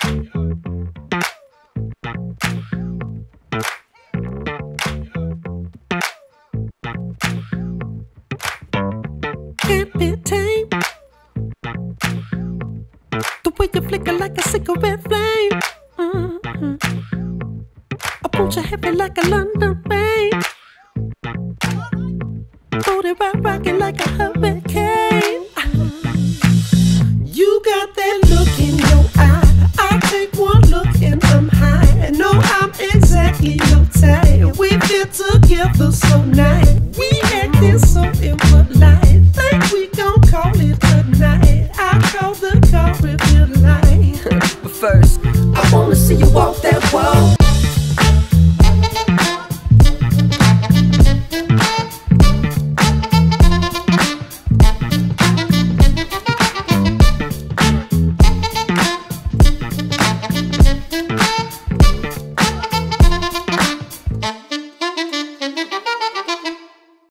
Can't be tamed. The way you flicker like a cigarette flame. I push you heavy like a London rain. Booty rockin' like a hurricane. You got that look in your eye. I take one look and I'm high. No, I'm exactly your type. We fit together so nice. We acting so impolite. Think we gon' call it a night. I call the call if you like. But first,